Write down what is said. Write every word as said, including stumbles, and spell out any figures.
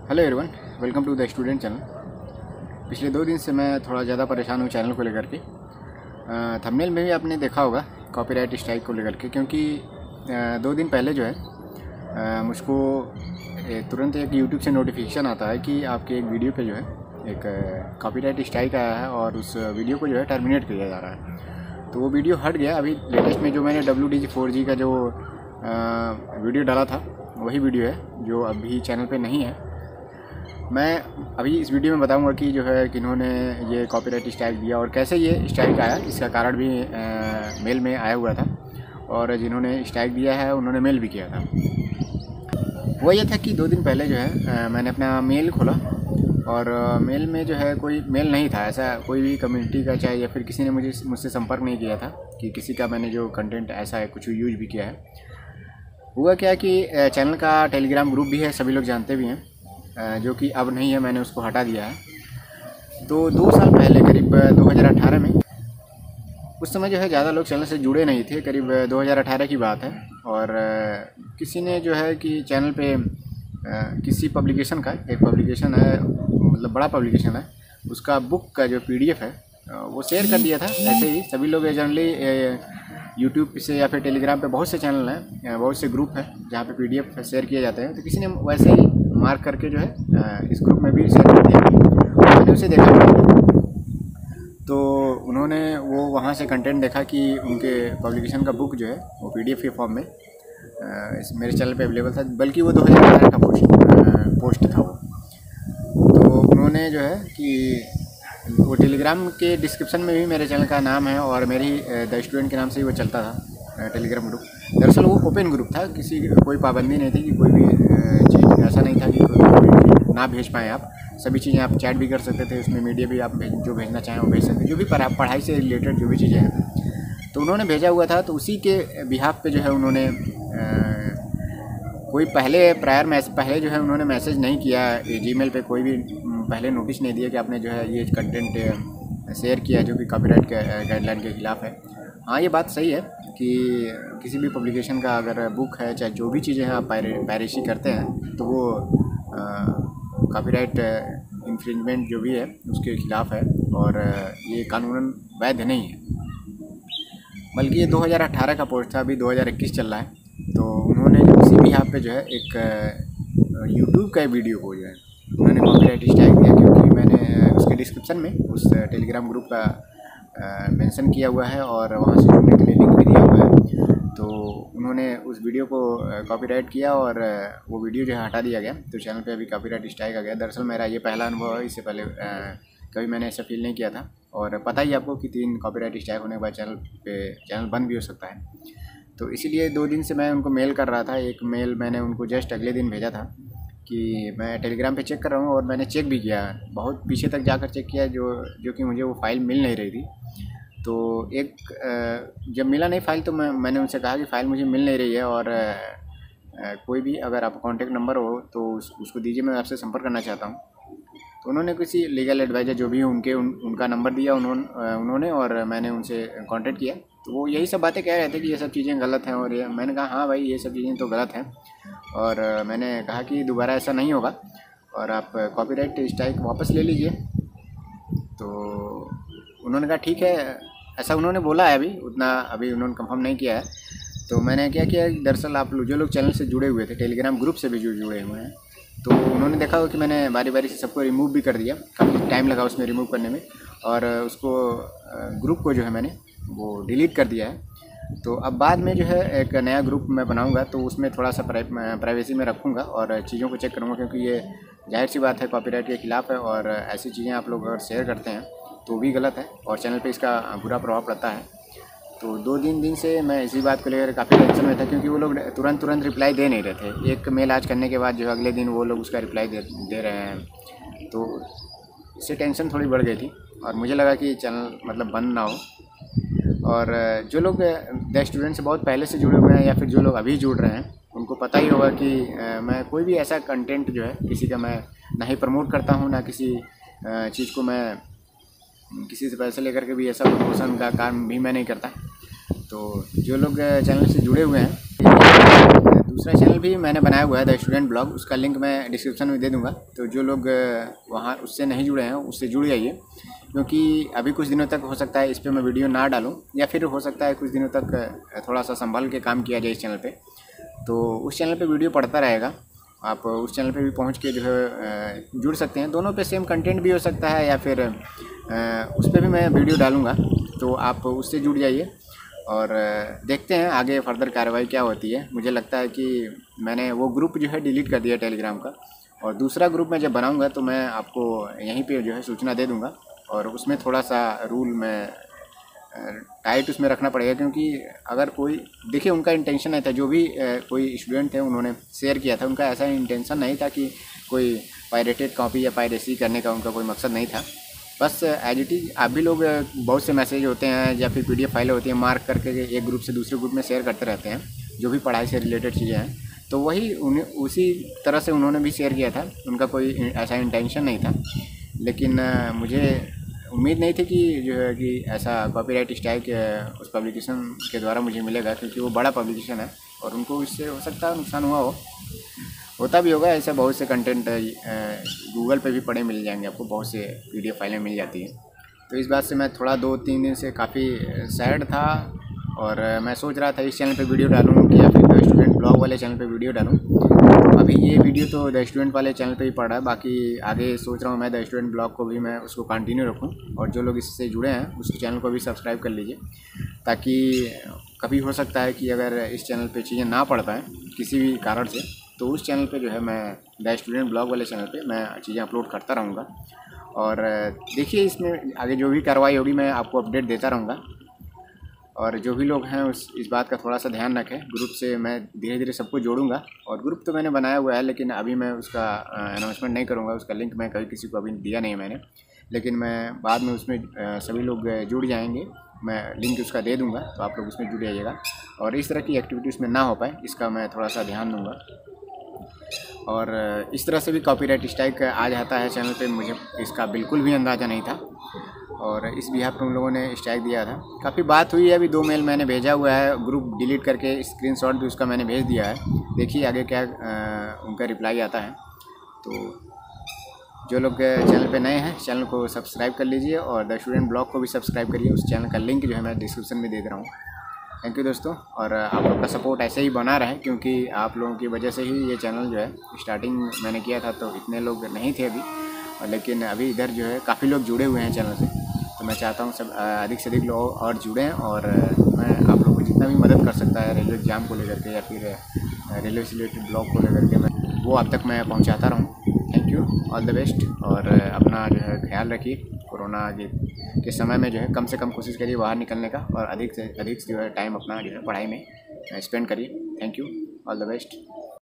Hello everyone, welcome to the student channel. पिछले दो दिन से मैं थोड़ा ज़्यादा परेशान हूँ चैनल को लेकर के। थंबनेल में भी आपने देखा होगा कॉपीराइट स्ट्राइक को लेकर के, क्योंकि आ, दो दिन पहले जो है आ, मुझको ए, तुरंत एक यूट्यूब से नोटिफिकेशन आता है कि आपके एक वीडियो पे जो है एक कॉपीराइट स्ट्राइक आया है और उस वीडियो को जो है टर्मिनेट किया जा रहा है। तो वो वीडियो हट गया। अभी लेटेस्ट में जो मैंने W D G four G का जो आ, वीडियो डाला था वही वीडियो है जो अभी चैनल पे नहीं है। मैं अभी इस वीडियो में बताऊंगा कि जो है किन्होंने ये कॉपीराइट स्ट्राइक दिया और कैसे ये स्ट्राइक आया। इसका कारण भी आ, मेल में आया हुआ था और जिन्होंने स्ट्राइक दिया है उन्होंने मेल भी किया था। वो ये था कि दो दिन पहले जो है आ, मैंने अपना मेल खोला और आ, मेल में जो है कोई मेल नहीं था, ऐसा कोई भी कम्युनिटी का चाहे या फिर किसी ने मुझे मुझसे संपर्क नहीं किया था कि किसी का मैंने जो कंटेंट ऐसा है कुछ यूज भी किया है। हुआ क्या कि चैनल का टेलीग्राम ग्रुप भी है, सभी लोग जानते भी हैं, जो कि अब नहीं है, मैंने उसको हटा दिया है। तो दो साल पहले करीब दो हज़ार अठारह में, उस समय जो है ज़्यादा लोग चैनल से जुड़े नहीं थे, करीब दो हज़ार अठारह की बात है। और किसी ने जो है कि चैनल पे किसी पब्लिकेशन का, एक पब्लिकेशन है मतलब बड़ा पब्लिकेशन है, उसका बुक का जो पीडीएफ है वो शेयर कर दिया था। ऐसे ही सभी लोग जनरली यूट्यूब से या फिर टेलीग्राम पे बहुत से चैनल हैं, बहुत से ग्रुप हैं जहाँ पे पीडीएफ शेयर किए जाते हैं। तो किसी ने वैसे ही मार्क करके जो है इस ग्रुप में भी शेयर कर दिया। मैंने उसे देखा तो उन्होंने वो वहाँ से कंटेंट देखा कि उनके पब्लिकेशन का बुक जो है वो पीडीएफ के फॉर्म में इस मेरे चैनल पे अवेलेबल था, बल्कि वो दो हज़ार अठारह का पोस्ट पोस्ट था वो। तो उन्होंने जो है कि वो टेलीग्राम के डिस्क्रिप्शन में भी मेरे चैनल का नाम है और मेरी द स्टूडेंट के नाम से ही वो चलता था टेलीग्राम ग्रुप। दरअसल वो ओपन ग्रुप था, किसी कोई पाबंदी नहीं थी कि कोई भी चीज़, ऐसा नहीं था कि कोई ना भेज पाएँ आप। सभी चीज़ें आप चैट भी कर सकते थे उसमें, मीडिया भी आप जो भेजना चाहें वो भेज सकते, जो भी पढ़ाई से रिलेटेड जो भी चीज़ें हैं। तो उन्होंने भेजा हुआ था, तो उसी के बिहाफ पे जो है उन्होंने कोई पहले प्रायर मैसेज पहले जो है उन्होंने मैसेज नहीं किया जीमेल पे, कोई भी पहले नोटिस नहीं दिया कि आपने जो है ये कंटेंट शेयर किया जो कि कॉपीराइट गाइडलाइन के खिलाफ है। हाँ, ये बात सही है कि किसी भी पब्लिकेशन का अगर बुक है, चाहे जो भी चीज़ें हैं आप पायरेसी करते हैं, तो वो कॉपीराइट इन्फ्रिंजमेंट जो भी है उसके खिलाफ है और ये कानूनन वैध नहीं है। बल्कि ये दो हज़ार अठारह का पोस्ट था, अभी दो हज़ार इक्कीस चल रहा है। तो उन्होंने उसी भी यहाँ पे जो है एक यूट्यूब का वीडियो को जो है उन्होंने कॉपीराइट स्ट्राइक दिया, क्योंकि मैंने उसके डिस्क्रिप्शन में उस टेलीग्राम ग्रुप का मेंशन किया हुआ है और वहाँ से जुड़ने के लिए लिंक भी दिया हुआ है। तो उन्होंने उस वीडियो को कॉपीराइट किया और वो वीडियो जो है हटा दिया गया। तो चैनल पे अभी कॉपीराइट स्ट्राइक आ गया। दरअसल मेरा ये पहला अनुभव है, इससे पहले कभी मैंने ऐसा फील नहीं किया था। और पता ही आपको कि तीन कॉपीराइट स्ट्राइक होने के बाद चैनल पे चैनल बंद भी हो सकता है। तो इसीलिए दो दिन से मैं उनको मेल कर रहा था। एक मेल मैंने उनको जस्ट अगले दिन भेजा था कि मैं टेलीग्राम पे चेक कर रहा हूँ, और मैंने चेक भी किया, बहुत पीछे तक जाकर चेक किया, जो जो कि मुझे वो फ़ाइल मिल नहीं रही थी। तो एक जब मिला नहीं फ़ाइल, तो मैं मैंने उनसे कहा कि फ़ाइल मुझे मिल नहीं रही है और कोई भी अगर आपका कॉन्टैक्ट नंबर हो तो उस, उसको दीजिए, मैं आपसे संपर्क करना चाहता हूँ। तो उन्होंने किसी लीगल एडवाइज़र जो भी हो उनके उन, उनका नंबर दिया उन्होंने उन्होंने और मैंने उनसे कांटेक्ट किया। तो वो यही सब बातें कह रहे थे कि ये सब चीज़ें गलत हैं, और ये मैंने कहा हाँ भाई, ये सब चीज़ें तो गलत हैं, और मैंने कहा कि दोबारा ऐसा नहीं होगा और आप कॉपीराइट स्ट्राइक वापस ले लीजिए। तो उन्होंने कहा ठीक है, ऐसा उन्होंने बोला है, अभी उतना अभी उन्होंने कंफर्म नहीं किया है। तो मैंने क्या किया, दरअसल आप जो लोग चैनल से जुड़े हुए थे, टेलीग्राम ग्रुप से भी जो जुड़े हुए हैं, तो उन्होंने देखा हो कि मैंने बारी बारी से सबको रिमूव भी कर दिया। काफ़ी टाइम लगा उसमें रिमूव करने में, और उसको ग्रुप को जो है मैंने वो डिलीट कर दिया है। तो अब बाद में जो है एक नया ग्रुप मैं बनाऊंगा, तो उसमें थोड़ा सा प्राइवेसी में रखूंगा और चीज़ों को चेक करूंगा, क्योंकि ये जाहिर सी बात है कॉपीराइट के खिलाफ है, और ऐसी चीज़ें आप लोग अगर शेयर करते हैं तो भी गलत है और चैनल पे इसका बुरा प्रभाव पड़ता है। तो दो तीन दिन से मैं इसी बात को लेकर काफ़ी टेंशन में था, क्योंकि वो लोग तुरंत तुरंत रिप्लाई दे नहीं रहे थे। एक मेल आज करने के बाद जो अगले दिन वो लोग उसका रिप्लाई दे दे रहे हैं। तो इससे टेंशन थोड़ी बढ़ गई थी और मुझे लगा कि चैनल मतलब बंद ना हो। और जो लोग द स्टूडेंट से बहुत पहले से जुड़े हुए हैं या फिर जो लोग अभी जुड़ रहे हैं, उनको पता ही होगा कि मैं कोई भी ऐसा कंटेंट जो है किसी का मैं ना ही प्रमोट करता हूँ, ना किसी चीज़ को मैं किसी से पैसे लेकर के भी ऐसा प्रमोशन का काम भी मैं नहीं करता। तो जो लोग चैनल से जुड़े हुए हैं, दूसरा चैनल भी मैंने बनाया हुआ है द स्टूडेंट ब्लॉग, उसका लिंक मैं डिस्क्रिप्शन में दे दूँगा। तो जो लोग वहाँ उससे नहीं जुड़े हैं उससे जुड़ जाइए, क्योंकि अभी कुछ दिनों तक हो सकता है इस पर मैं वीडियो ना डालूँ, या फिर हो सकता है कुछ दिनों तक थोड़ा सा संभल के काम किया जाए इस चैनल पे। तो उस चैनल पे वीडियो पड़ता रहेगा, आप उस चैनल पे भी पहुंच के जो है जुड़ सकते हैं। दोनों पे सेम कंटेंट भी हो सकता है, या फिर उस पर भी मैं वीडियो डालूँगा, तो आप उससे जुड़ जाइए और देखते हैं आगे फर्दर कार्रवाई क्या होती है। मुझे लगता है कि मैंने वो ग्रुप जो है डिलीट कर दिया टेलीग्राम का, और दूसरा ग्रुप मैं जब बनाऊँगा तो मैं आपको यहीं पर जो है सूचना दे दूँगा, और उसमें थोड़ा सा रूल में टाइट उसमें रखना पड़ेगा। क्योंकि अगर कोई देखिए, उनका इंटेंशन नहीं था, जो भी कोई स्टूडेंट थे उन्होंने शेयर किया था, उनका ऐसा इंटेंशन नहीं था कि कोई पायरेटेड कॉपी या पायरेसी करने का उनका कोई मकसद नहीं था। बस एज इट इज़ आप भी लोग बहुत से मैसेज होते हैं या फिर पीडीएफ फाइलें होती हैं, मार्क करके एक ग्रुप से दूसरे ग्रुप में शेयर करते रहते हैं, जो भी पढ़ाई से रिलेटेड चीज़ें हैं। तो वही उन्हें उसी तरह से उन्होंने भी शेयर किया था, उनका कोई ऐसा इंटेंशन नहीं था। लेकिन मुझे उम्मीद नहीं थी कि जो है कि ऐसा कॉपीराइट स्ट्राइक उस पब्लिकेशन के द्वारा मुझे मिलेगा, क्योंकि वो बड़ा पब्लिकेशन है और उनको इससे हो सकता है नुकसान हुआ हो, होता भी होगा। ऐसे बहुत से कंटेंट गूगल पे भी पड़े मिल जाएंगे आपको, बहुत से पीडीएफ फाइलें मिल जाती हैं। तो इस बात से मैं थोड़ा दो तीन दिन से काफ़ी सैड था, और मैं सोच रहा था इस चैनल पे वीडियो डालूँ कि या फिर द स्टूडेंट ब्लॉग वाले चैनल पे वीडियो डालूँ। तो अभी ये वीडियो तो द स्टूडेंट वाले चैनल पे ही पड़ रहा है, बाकी आगे सोच रहा हूँ मैं द स्टूडेंट ब्लॉग को भी मैं उसको कंटिन्यू रखूँ, और जो लोग इससे जुड़े हैं उस चैनल को भी सब्सक्राइब कर लीजिए, ताकि कभी हो सकता है कि अगर इस चैनल पर चीज़ें ना पढ़ पाएँ किसी भी कारण से, तो उस चैनल पे जो है मैं द स्टूडेंट ब्लॉग वाले चैनल पे मैं चीज़ें अपलोड करता रहूँगा। और देखिए, इसमें आगे जो भी कार्रवाई होगी मैं आपको अपडेट देता रहूँगा, और जो भी लोग हैं उस इस बात का थोड़ा सा ध्यान रखें। ग्रुप से मैं धीरे धीरे सबको जोड़ूंगा, और ग्रुप तो मैंने बनाया हुआ है, लेकिन अभी मैं उसका अनाउंसमेंट नहीं करूँगा, उसका लिंक मैं कभी किसी को अभी दिया नहीं मैंने, लेकिन मैं बाद में उसमें सभी लोग जुड़ जाएंगे, मैं लिंक उसका दे दूँगा, तो आप लोग उसमें जुड़ जाइएगा, और इस तरह की एक्टिविटी उसमें ना हो पाए इसका मैं थोड़ा सा ध्यान दूँगा। और इस तरह से भी कॉपीराइट स्ट्राइक आ जाता है चैनल पे, मुझे इसका बिल्कुल भी अंदाज़ा नहीं था, और इस बिहाफ पे उन लोगों ने स्ट्राइक दिया था। काफ़ी बात हुई है, अभी दो मेल मैंने भेजा हुआ है, ग्रुप डिलीट करके स्क्रीनशॉट भी उसका मैंने भेज दिया है। देखिए आगे क्या आ, उनका रिप्लाई आता है। तो जो लोग चैनल पे नए हैं चैनल को सब्सक्राइब कर लीजिए, और द स्टूडेंट ब्लॉग को भी सब्सक्राइब करिए, उस चैनल का लिंक जो है मैं डिस्क्रिप्शन में दे दे रहा हूँ। थैंक यू दोस्तों, और आप लोग का सपोर्ट ऐसे ही बना रहे, क्योंकि आप लोगों की वजह से ही ये चैनल जो है स्टार्टिंग मैंने किया था तो इतने लोग नहीं थे अभी, लेकिन अभी इधर जो है काफ़ी लोग जुड़े हुए हैं चैनल से। तो मैं चाहता हूँ सब अधिक से अधिक लोग और जुड़ें, और मैं आप लोगों को जितना भी मदद कर सकता है रेलवे एग्ज़ाम को लेकर के या फिर रेलवे से रिलेटेड ब्लॉग को लेकर के, मैं वो आप तक मैं पहुँचाता रहूँ। Thank you, all the best, और अपना जो है ख्याल रखिए। कोरोना के, के समय में जो है कम से कम कोशिश करिए बाहर निकलने का, और अधिक से अधिक जो है टाइम अपना जो है पढ़ाई में स्पेंड करिए। Thank you, all the best.